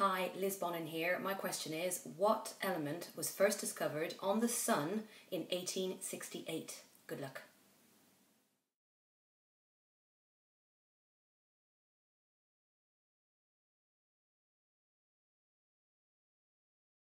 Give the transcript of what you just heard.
Hi, Liz Bonin here. My question is, what element was first discovered on the Sun in 1868? Good luck.